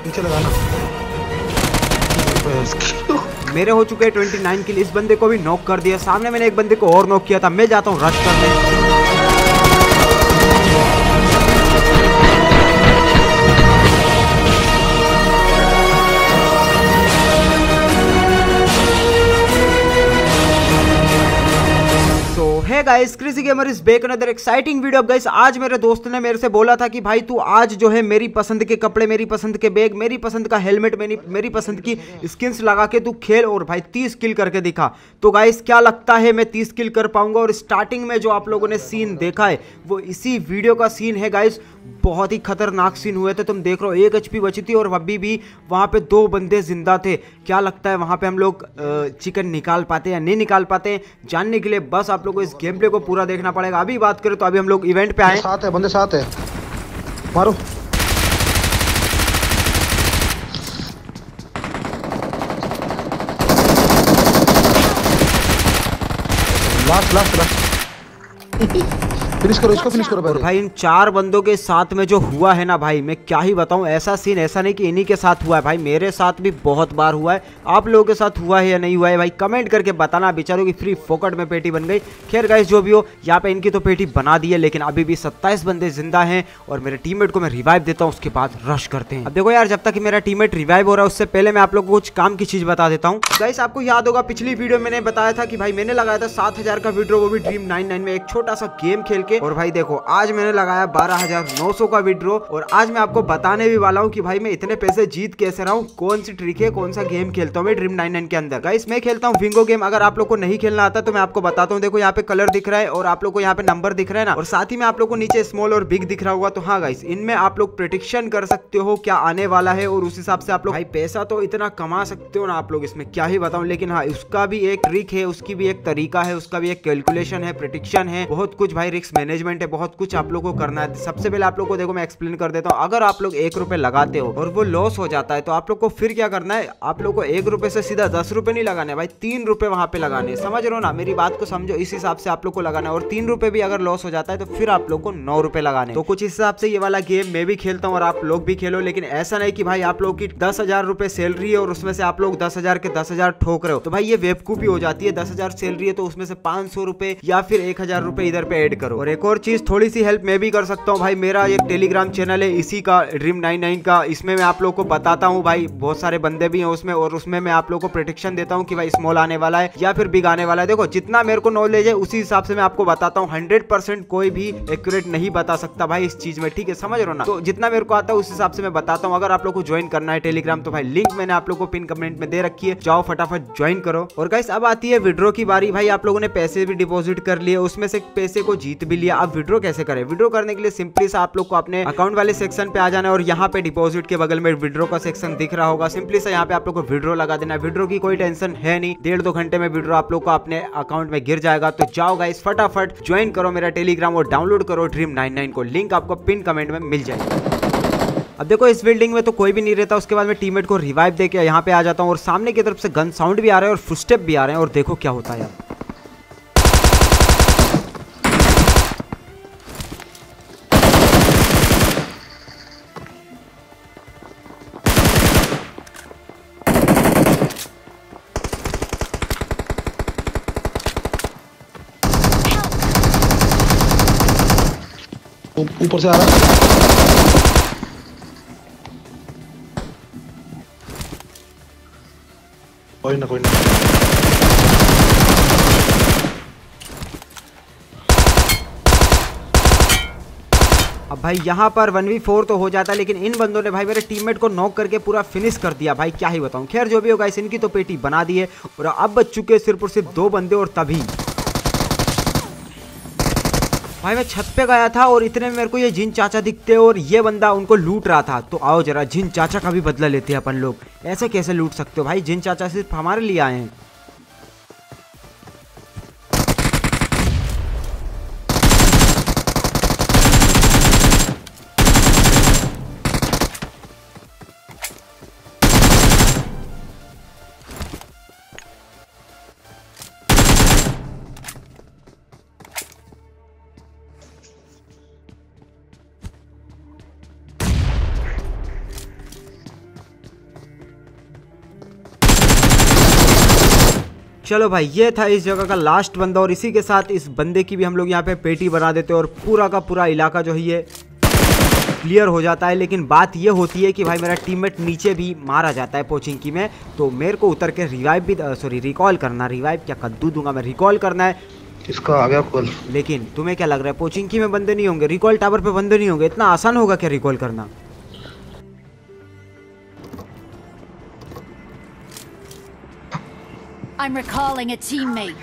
नीचे लगाना। मेरे हो चुके 29 किल। इस बंदे को भी नॉक कर दिया। सामने मैंने एक बंदे को और नॉक किया था। मैं जाता हूँ रश करने। Hey guys, crazy gamer is back another exciting video. Guys आज मेरे दोस्त ने मेरे से बोला था कि भाई तू आज जो है मेरी पसंद के कपड़े, मेरी पसंद के बैग, मेरी पसंद का हेलमेट, मेरी पसंद की स्किन्स लगा के तू खेल और भाई 30 किल करके दिखा। तो गाइस क्या लगता है मैं 30 किल कर पाऊंगा? और स्टार्टिंग में जो आप लोगों ने सीन देखा है वो इसी वीडियो का सीन है गाइस। बहुत ही खतरनाक सीन हुए थे। तुम देख रहे हो 1 HP बची थी और अभी भी वहां पे 2 बंदे जिंदा थे। क्या लगता है वहां पे हम लोग चिकन निकाल पाते या नहीं निकाल पाते? जानने के लिए बस आप लोगों को इस गेम प्ले को पूरा देखना पड़ेगा। अभी बात करें तो अभी हम लोग इवेंट पे आए। साथ है बंदे, साथ है, मारो। लास्ट लास्ट लास्ट फिनिश करो इसको, फिनिश करो भाई। इन 4 बंदों के साथ में जो हुआ है ना भाई, मैं क्या ही बताऊं। ऐसा सीन ऐसा नहीं कि इन्हीं के साथ हुआ है भाई, मेरे साथ भी बहुत बार हुआ है। आप लोगों के साथ हुआ है या नहीं हुआ है भाई कमेंट करके बताना। बेचारों की फ्री फोकट में पेटी बन गई। खैर गाइस जो भी हो, यहाँ पे इनकी तो पेटी बना दी है, लेकिन अभी भी 27 बंदे जिंदा हैं और मेरे टीममेट को मैं रिवाइव देता हूँ, उसके बाद रश करते हैं। अब देखो यार, जब तक मेरा टीममेट रिवाइव हो रहा है उससे पहले मैं आप लोगों को कुछ काम की चीज बता देता हूँ। गाइस आपको याद होगा पिछली वीडियो मैंने बताया था कि भाई मैंने लगाया था 7000 का विड्रॉ, वो भी ड्रीम 99 में एक छोटा सा गेम खेल के। और भाई देखो आज मैंने लगाया 12900 का विड्रॉ। और आज मैं आपको बताने भी वाला हूँ कि भाई मैं इतने पैसे जीत कैसे रहा हूँ, कौन सी ट्रिक है, कौन सा गेम खेलता हूँ मैं ड्रीम 99 के अंदर। गाइस मैं खेलता हूँ विंगो गेम। अगर आप लोग को नहीं खेलना आता तो मैं आपको बताता हूँ। देखो यहाँ पे कलर दिख रहा है और आप लोग को यहाँ पे नंबर दिख रहा है ना, और साथ ही में आप लोग को नीचे स्मॉल और बिग दिख रहा होगा। तो हाँ गाइस, इनमें आप लोग प्रेडिक्शन कर सकते हो क्या आने वाला है और उस हिसाब से आप लोग भाई पैसा तो इतना कमा सकते हो ना आप लोग, इसमें क्या ही बताऊं। लेकिन हाँ उसका भी एक ट्रिक है, उसकी भी एक तरीका है, उसका भी एक कैलकुलेशन है, प्रेडिक्शन है, बहुत कुछ भाई, रिस्क मैनेजमेंट है, बहुत कुछ आप लोग को करना है। सबसे पहले आप लोग को देखो मैं एक्सप्लेन कर देता हूँ। अगर आप लोग 1 रुपए लगाते हो और वो लॉस हो जाता है तो आप लोग को फिर क्या करना है? आप लोग को 1 रुपए से सीधा 10 रुपए नहीं लगाने भाई, 3 रुपए वहां पे लगाने। समझ रहे हो ना, मेरी बात को समझो। इस हिसाब से आप लोग को लगाना है। और 3 रुपए भी अगर लॉस हो जाता है तो फिर आप लोग को 9 रुपए लगाने। तो कुछ इस हिसाब से ये वाला गेम मैं भी खेलता हूँ और आप लोग भी खेलो। लेकिन ऐसा नहीं कि भाई आप लोग की 10,000 रुपए सैलरी है और उसमें से आप लोग 10,000 के 10,000 ठोक रहे हो, तो भाई ये बेवकूफी हो जाती है। 10,000 सैलरी है तो उसमें से 500 रुपए या फिर 1,000 रुपए इधर पे ऐड करो। और एक और चीज, थोड़ी सी हेल्प मैं भी कर सकता हूँ भाई। मेरा एक टेलीग्राम चैनल है इसी का, ड्रीम 99 का। इसमें मैं आप लोग को बताता हूँ भाई, बहुत सारे बंदे भी हैं उसमें, और उसमें मैं आप लोग को प्रेडिक्शन देता हूँ कि भाई स्मॉल आने वाला है या फिर बिग आने वाला है। देखो जितना मेरे को नॉलेज है उसी हिसाब से मैं आपको बताता हूँ। 100% कोई भी एक्यूरेट नहीं बता सकता भाई इस चीज में, ठीक है? समझ रहे हो ना? तो जितना मेरे को आता है उस हिसाब से मैं बताता हूँ। अगर आप लोग को ज्वाइन करना है टेलीग्राम तो भाई लिंक मैंने आप लोग को पिन कमेंट में दे रखी है, जाओ फटाफट ज्वाइन करो। और गाइस अब आती है विड्रॉ की बारी। भाई आप लोगों ने पैसे भी डिपॉजिट कर लिए, उसमें से पैसे को जीत भी लिया। अब विड्रॉ कैसे करें? विड्रॉ करने के लिए सिंपली सा आप लोग को अपने अकाउंट वाले सेक्शन पे आ जाना है और यहाँ पे डिपॉजिट के बगल में विड्रॉ का सेक्शन दिख रहा होगा। सिंपली से यहाँ पे आप लोग को विड्रॉ लगा देना है। विड्रॉ की कोई टेंशन है नहीं, 1.5-2 घंटे में विड्रॉ आप लोग को अपने अकाउंट में गिर जाएगा। तो जाओ गाइस फटाफट ज्वाइन करो मेरा टेलीग्राम और डाउनलोड करो ड्रीम 99 को। लिंक आपको पिन कमेंट में मिल जाएगी। अब देखो इस बिल्डिंग में तो कोई भी नहीं रहता। उसके बाद मैं टीममेट को रिवाइव देके यहाँ पे आ जाता हूँ और सामने की तरफ से गन साउंड भी आ रहा है और फुटस्टेप भी आ रहे हैं। और देखो क्या होता है यार, ऊपर से आ रहा है। कोई ना कोई ना। अब भाई यहाँ पर 1v4 तो हो जाता है, लेकिन इन बंदों ने भाई मेरे टीममेट को नॉक करके पूरा फिनिश कर दिया भाई, क्या ही बताऊं। खैर जो भी होगा, इनकी तो पेटी बना दी है और अब बच चुके सिर्फ और सिर्फ 2 बंदे। और तभी भाई मैं छत पे गया था और इतने में मेरे को ये जिन चाचा दिखते और ये बंदा उनको लूट रहा था। तो आओ जरा जिन चाचा का भी बदला लेते हैं अपन लोग। ऐसे कैसे लूट सकते हो भाई? जिन चाचा सिर्फ हमारे लिए आए हैं। चलो भाई ये था इस जगह का लास्ट बंदा और इसी के साथ इस बंदे की भी हम लोग यहाँ पे पेटी बना देते हैं और पूरा का पूरा इलाका जो है ये क्लियर हो जाता है। लेकिन बात ये होती है कि भाई मेरा टीममेट नीचे भी मारा जाता है पोचिंकी में, तो मेरे को उतर के रिवाइव भी रिकॉल करना, रिवाइव क्या कद्दू दूंगा मैं, रिकॉल करना है। इसका आ गया कॉल। लेकिन तुम्हें क्या लग रहा है पोचिंकी में बंदे नहीं होंगे, रिकॉल टावर पे बंदे नहीं होंगे, इतना आसान होगा क्या रिकॉल करना? I'm recalling a teammate.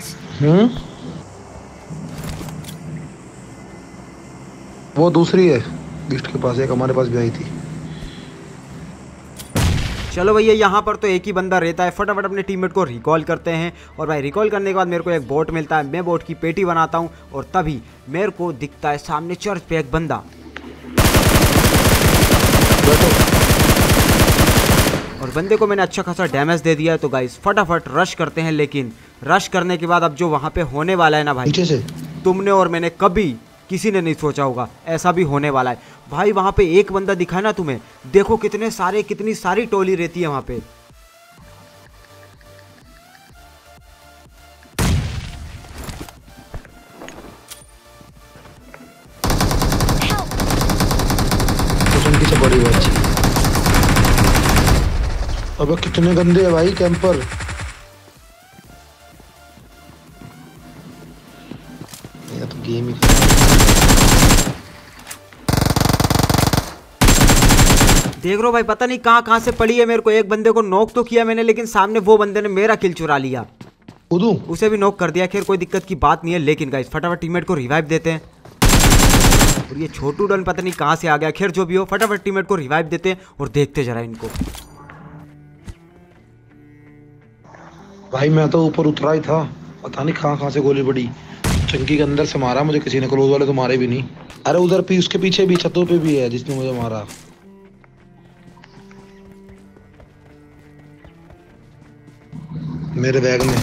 वो दूसरी है गिफ्ट के पास, एक हमारे पास भी आई थी। चलो भैया यहाँ पर तो एक ही बंदा रहता है, फटाफट अपने टीममेट को रिकॉल करते हैं। और भाई रिकॉल करने के बाद मेरे को एक बोट मिलता है, मैं बोट की पेटी बनाता हूँ और तभी मेरे को दिखता है सामने चर्च पे एक बंदा। और बंदे को मैंने अच्छा खासा डैमेज दे दिया है। तो गाइस फटाफट रश करते हैं, लेकिन रश करने के बाद अब जो वहाँ पे होने वाला है ना भाई, से तुमने और मैंने कभी किसी ने नहीं सोचा होगा ऐसा भी होने वाला है। भाई वहाँ पे एक बंदा दिखा है ना तुम्हें, देखो कितनी सारी टोली रहती है वहाँ पे। से बड़ी बात। अबे कितने गंदे है भाई कैंपर। ये तो गेम ही। देख लो भाई पता नहीं कहाँ से पड़ी है, मेरे को एक बंदे को नॉक तो किया मैंने, लेकिन सामने वो बंदे ने मेरा किल चुरा लिया, उसे भी नॉक कर दिया। खैर कोई दिक्कत की बात नहीं है, लेकिन गाइस फटाफट टीममेट को रिवाइव देते हैं। और ये छोटू डन पता नहीं कहाँ से आ गया, खैर जो भी हो फटाफट टीममेट को रिवाइव देते हैं और देखते जरा इनको। भाई मैं तो ऊपर उतरा ही था, पता नहीं कहाँ से गोली पड़ी, चंकी के अंदर से मारा मुझे किसी ने, क्लोज वाले तो मारे भी नहीं। अरे उधर भी उसके पीछे भी छतों पे भी है जिसने मुझे मारा। मेरे बैग में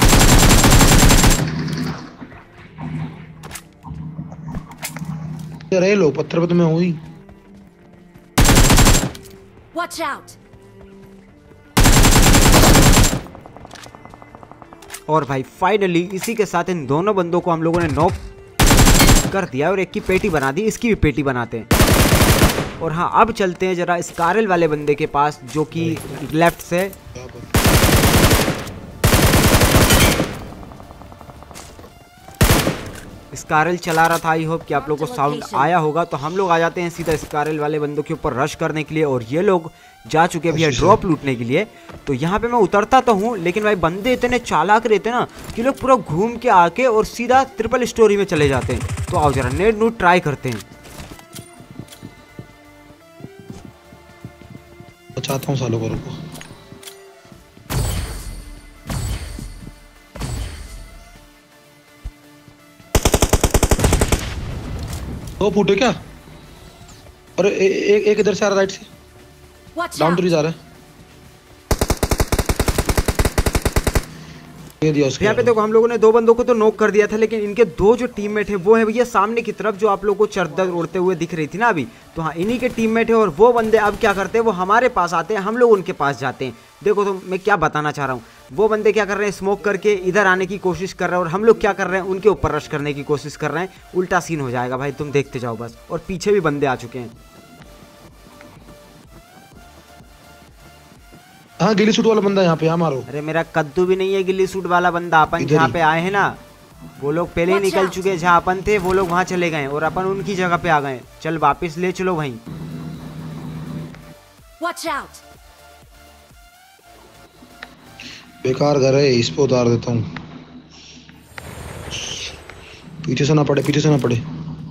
अरे लो पत्थर पे तो मैं हुई। Watch out! और भाई फाइनली इसी के साथ इन दोनों बंदों को हम लोगों ने नॉक कर दिया और एक की पेटी बना दी, इसकी भी पेटी बनाते हैं। और हाँ अब चलते हैं जरा स्कारल वाले बंदे के पास जो कि लेफ्ट से स्कारल चला रहा था। आई होप कि आप लोगों को साउंड आया होगा। तो हम लोग आ जाते हैं सीधा स्कारल वाले बंदों के ऊपर रश करने के लिए, और ये लोग जा चुके भी है ड्रॉप लूटने के लिए। तो यहाँ पे मैं उतरता तो हूँ, लेकिन भाई बंदे इतने चालाक रहते हैं ना कि लोग पूरा घूम के आके और सीधा ट्रिपल स्टोरी में चले जाते हैं। तो आओ जरा नेट नूट ट्राई करते हैं। चाहता हूँ सालों को रुको। दो फूटे क्या? और एक इधर से आ रहा राइट से, डाउन ट्री जा रहा है। यहाँ पे देखो हम लोगों ने दो बंदों को तो नॉक कर दिया था, लेकिन इनके दो जो टीममेट है वो है भैया सामने की तरफ, जो आप लोगों को चरदर उड़ते हुए दिख रही थी ना अभी। तो हाँ इन्हीं के टीममेट है, और वो बंदे अब क्या करते हैं, वो हमारे पास आते हैं, हम लोग उनके पास जाते हैं। देखो तो मैं क्या बताना चाह रहा हूँ, वो बंदे क्या कर रहे हैं, स्मोक करके इधर आने की कोशिश कर रहे हैं, और हम लोग क्या कर रहे हैं, उनके ऊपर रश करने की कोशिश कर रहे हैं। उल्टा सीन हो जाएगा भाई, तुम देखते जाओ बस। और पीछे भी बंदे आ चुके हैं। हाँ गिल्ली सूट वाला बंदा यहाँ पे, यहाँ मारो। अरे मेरा कद्दू भी नहीं है गिल्ली सूट वाला बंदा। अपन जहाँ पे आए हैं ना, वो लोग पहले ही निकल चुके, जहाँ अपन थे वो लोग वहाँ चले गए और अपन उनकी जगह पे आ गए। चल वापस ले चलो भाई। बेकार घर है, इस पे उतार देता हूँ। पीछे से ना पड़े, पीछे से ना पड़े।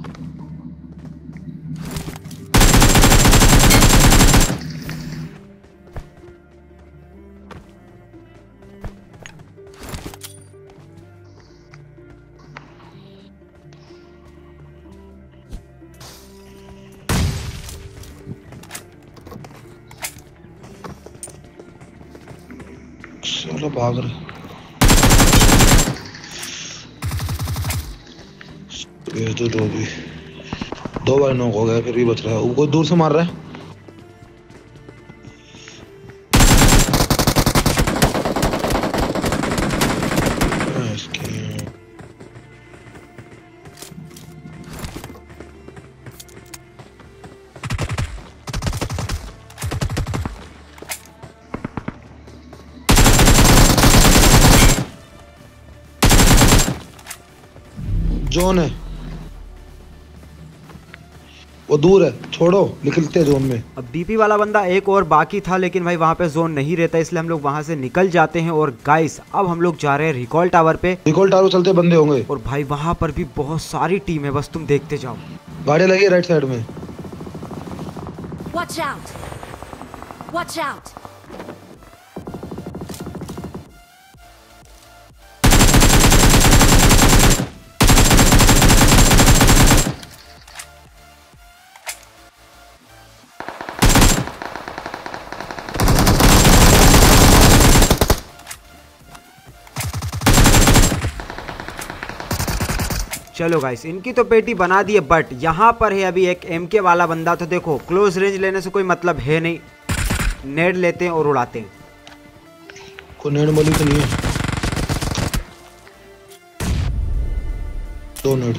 चलो भाग रहे। दो भी, दो बार नॉक हो गया, फिर भी बच रहा है। वो दूर से मार रहा है। जोन है, वो दूर है, छोड़ो, निकलते हैं जोन में। अब बीपी वाला बंदा एक और बाकी था, लेकिन भाई वहाँ पे जोन नहीं रहता, इसलिए हम लोग वहाँ से निकल जाते हैं। और गाइस अब हम लोग जा रहे हैं रिकॉल टावर पे। रिकॉल टावर चलते बंदे होंगे, और भाई वहाँ पर भी बहुत सारी टीम है, बस तुम देखते जाओ। गाड़ियाँ लगी है राइट साइड में। Watch out! Watch out! चलो गाइस इनकी तो पेटी बना दी है, बट यहाँ पर है अभी एक एमके वाला बंदा। तो देखो क्लोज रेंज लेने से कोई मतलब है नहीं, नेड लेते हैं और उड़ाते हैं। कोई नेड मौली तो नहीं है, 2 नेड।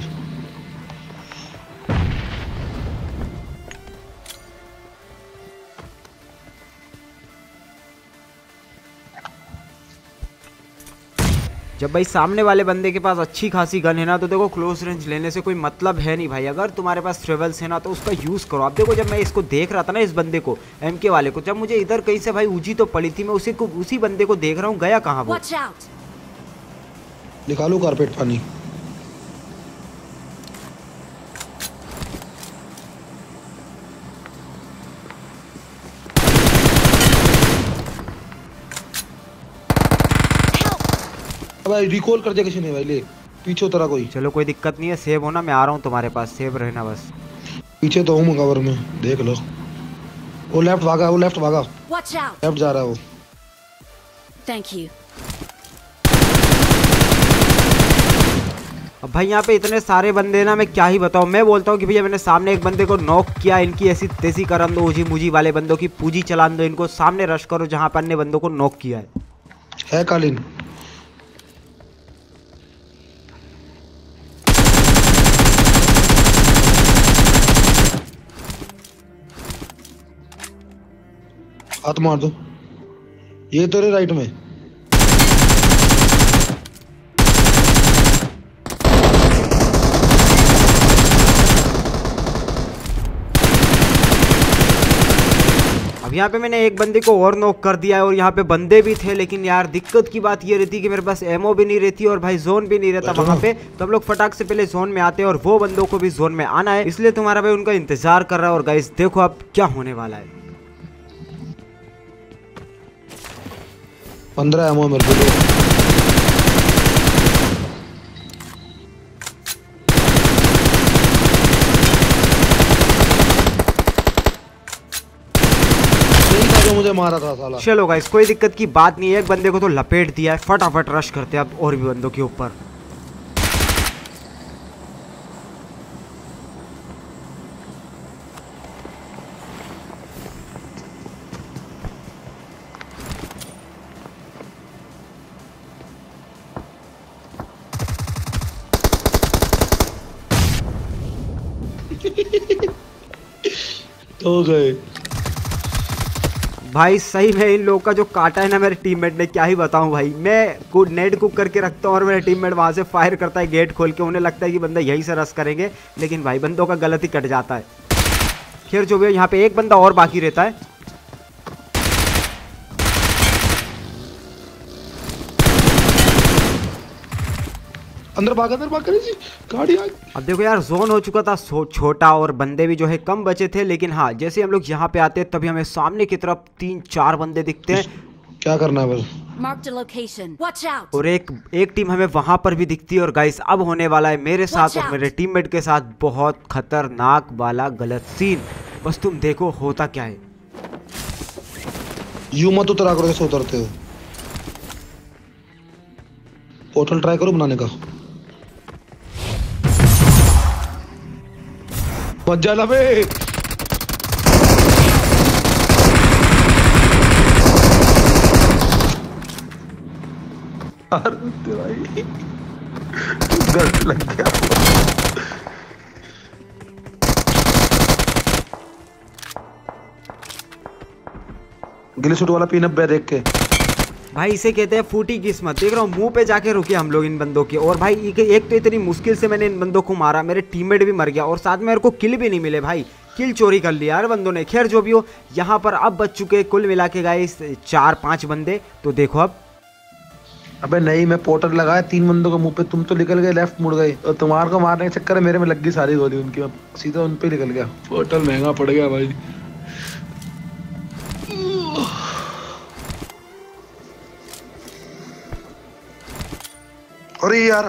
जब भाई सामने वाले बंदे के पास अच्छी खासी गन है ना, तो देखो क्लोज रेंज लेने से कोई मतलब है नहीं भाई। अगर तुम्हारे पास ट्रेवल्स है ना तो उसका यूज़ करो। आप देखो जब मैं इसको देख रहा था ना, इस बंदे को, एमके वाले को, जब मुझे इधर कहीं से भाई उजी तो पड़ी थी, मैं उसी बंदे को देख रहा हूँ, गया कहाँ वो। Watch out! निकालो कारपेट पानी। भाई रिकॉल कर दिया किसी ने भाई, ले पीछे उतरा कोई। चलो कोई दिक्कत नहीं है, सेव होना, मैं आ रहा हूँ तुम्हारे पास, सेव रहना बस। पीछे तो हूँ कवर में, देख लो। वो लेफ्ट भागा, वो लेफ्ट भागा, Watch out! लेफ्ट जा रहा है वो। Thank you. अब भाई यहाँ पे इतने सारे बंदे ना, मैं क्या ही बताऊँ। मैं बोलता हूँ कि भैया मैंने सामने एक बंदे को नॉक किया, इनकी ऐसी तेजी करन दो, उजी मुजी वाले बंदों की पूजी चलान दो, इनको सामने रश करो जहाँ पर अन्य बंदों को नॉक किया है कालीन। हाथ मार दो, ये तो रे राइट में। अब यहाँ पे मैंने एक बंदे को और नॉक कर दिया है, और यहाँ पे बंदे भी थे, लेकिन यार दिक्कत की बात ये रहती कि मेरे पास एमओ भी नहीं रहती और भाई जोन भी नहीं रहता वहाँ पे। तो हम लोग फटाक से पहले जोन में आते हैं, और वो बंदों को भी जोन में आना है, इसलिए तुम्हारा भाई उनका इंतजार कर रहा है। और गाइस देखो अब क्या होने वाला है। 15 एमओ मेरे को दो। मुझे मारा था साला। चलो गाइस कोई दिक्कत की बात नहीं है, एक बंदे को तो लपेट दिया है, फटाफट रश करते हैं अब और भी बंदों के ऊपर। तो गए भाई सही में इन लोगों का जो काटा है ना मेरे टीममेट ने, क्या ही बताऊं भाई। मैं नेट कुक करके रखता हूं और मेरा टीममेट वहां से फायर करता है गेट खोल के, उन्हें लगता है कि बंदा यहीं से रश करेंगे, लेकिन भाई बंदों का गलत ही कट जाता है। खैर जो भी है, यहाँ पे एक बंदा और बाकी रहता है। अंदर भाग जी, गाड़ी आ। अब देखो यार जोन हो चुका था छोटा, और बंदे भी जो है कम बचे थे, लेकिन हाँ जैसे हम लोग यहाँ पे आते हैं तभी हमें सामने की तरफ 3-4 बंदे दिखते हैं। क्या करना है बस? Marked a location. Watch out! और एक टीम हमें वहां पर भी दिखती है। और गाइस अब होने वाला है मेरे साथ और मेरे टीममेट के साथ बहुत खतरनाक वाला गलत सीन, बस तुम देखो होता क्या है। यू मत उतरा करो, कैसे उतरते हो? पोर्टल ट्राई करो बनाने का। मत जाना बे। भाई दर्द लग गया। गिली सूट वाला पीनअप देख के भाई इसे कहते हैं फूटी किस्मत। देख रहा हूँ मुंह पे जाके रुके हम लोग इन बंदों के। और भाई एक तो इतनी मुश्किल से मैंने इन बंदों को मारा, मेरे टीममेट भी मर गया और साथ में मेरे को किल भी नहीं मिले भाई, किल चोरी कर लिया यार बंदों ने। खैर जो भी हो, यहाँ पर अब बच चुके कुल मिला के गाइस 4-5 बंदे। तो देखो अब। अबे नहीं, मैं पोर्टल लगाया 3 बंदों के मुंह पे, तुम तो निकल गए लेफ्ट मुड़ गए, और तुम्हारे को मारने के चक्कर में मेरे में लग गई सारी गोली उनकी, मैं सीधा उन पे निकल गया। पोर्टल महंगा पड़ गया भाई। अरे यार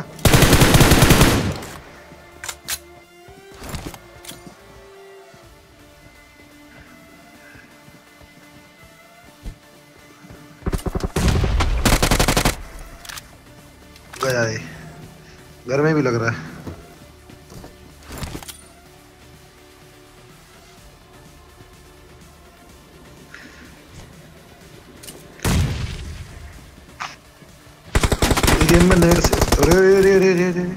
गया है, घर में भी लग रहा है। गेम में नेट से अरे अरे अरे अरे अरे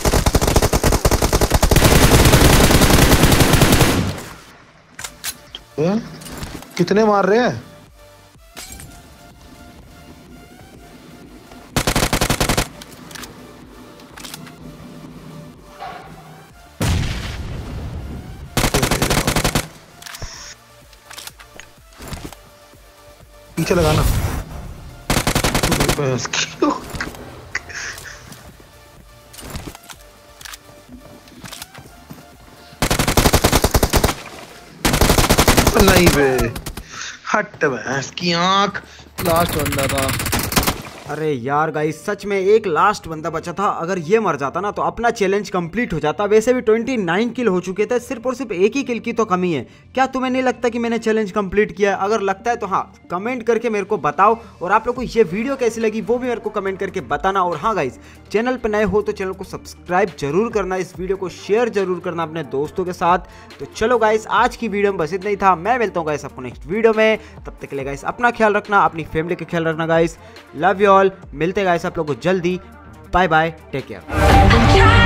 कितने मार रहे हैं? पीछे लगाना। नहीं बे, हट भैंस की आंख, लास्ट बंदा था। अरे यार गाइस सच में एक लास्ट बंदा बचा था, अगर ये मर जाता ना तो अपना चैलेंज कंप्लीट हो जाता। वैसे भी 29 किल हो चुके थे, सिर्फ और सिर्फ एक ही किल की तो कमी है। क्या तुम्हें नहीं लगता कि मैंने चैलेंज कंप्लीट किया? अगर लगता है तो हाँ कमेंट करके मेरे को बताओ। और आप लोग को ये वीडियो कैसी लगी वो भी मेरे को कमेंट करके बताना। और हाँ गाइस, चैनल पर नए हो तो चैनल को सब्सक्राइब जरूर करना, इस वीडियो को शेयर जरूर करना अपने दोस्तों के साथ। तो चलो गाइस, आज की वीडियो में बस इतना ही था। मैं मिलता हूँ गाइस आपको नेक्स्ट वीडियो में, तब तक के लिए गाइस अपना ख्याल रखना, अपनी फैमिली का ख्याल रखना गाइस। लव यू ऑल, मिलते हैं गाइस आप लोगों को जल्दी। Bye bye, take care.